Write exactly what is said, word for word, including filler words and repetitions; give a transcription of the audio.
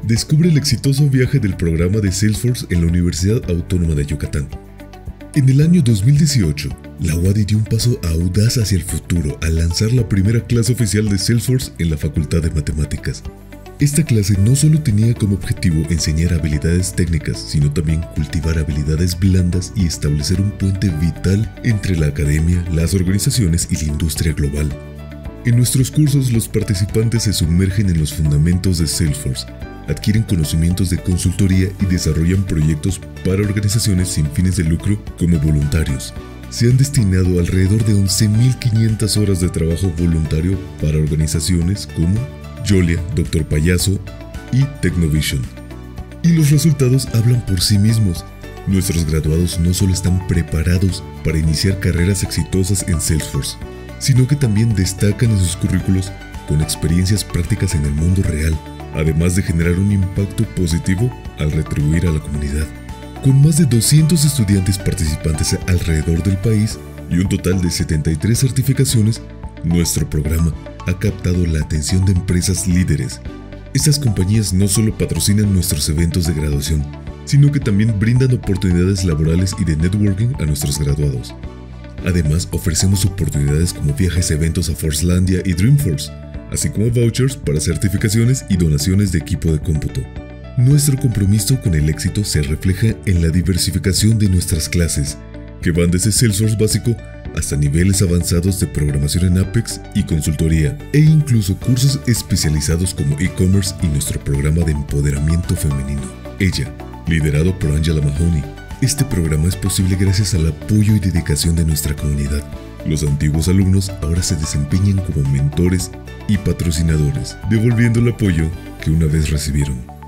Descubre el exitoso viaje del programa de Salesforce en la Universidad Autónoma de Yucatán. En el año dos mil dieciocho, la U A D I dio un paso audaz hacia el futuro al lanzar la primera clase oficial de Salesforce en la Facultad de Matemáticas. Esta clase no solo tenía como objetivo enseñar habilidades técnicas, sino también cultivar habilidades blandas y establecer un puente vital entre la academia, las organizaciones y la industria global. En nuestros cursos, los participantes se sumergen en los fundamentos de Salesforce, adquieren conocimientos de consultoría y desarrollan proyectos para organizaciones sin fines de lucro como voluntarios. Se han destinado alrededor de once mil quinientas horas de trabajo voluntario para organizaciones como Jolia, Doctor Payaso y Technovision. Y los resultados hablan por sí mismos. Nuestros graduados no solo están preparados para iniciar carreras exitosas en Salesforce, sino que también destacan en sus currículos con experiencias prácticas en el mundo real, además de generar un impacto positivo al retribuir a la comunidad. Con más de doscientos estudiantes participantes alrededor del país y un total de setenta y tres certificaciones, nuestro programa ha captado la atención de empresas líderes. Estas compañías no solo patrocinan nuestros eventos de graduación, sino que también brindan oportunidades laborales y de networking a nuestros graduados. Además, ofrecemos oportunidades como viajes a eventos a Forcelandia y Dreamforce, así como vouchers para certificaciones y donaciones de equipo de cómputo. Nuestro compromiso con el éxito se refleja en la diversificación de nuestras clases, que van desde Salesforce básico hasta niveles avanzados de programación en Apex y consultoría, e incluso cursos especializados como e-commerce y nuestro programa de empoderamiento femenino, Ella, liderado por Angela Mahoney. Este programa es posible gracias al apoyo y dedicación de nuestra comunidad. Los antiguos alumnos ahora se desempeñan como mentores y patrocinadores, devolviendo el apoyo que una vez recibieron.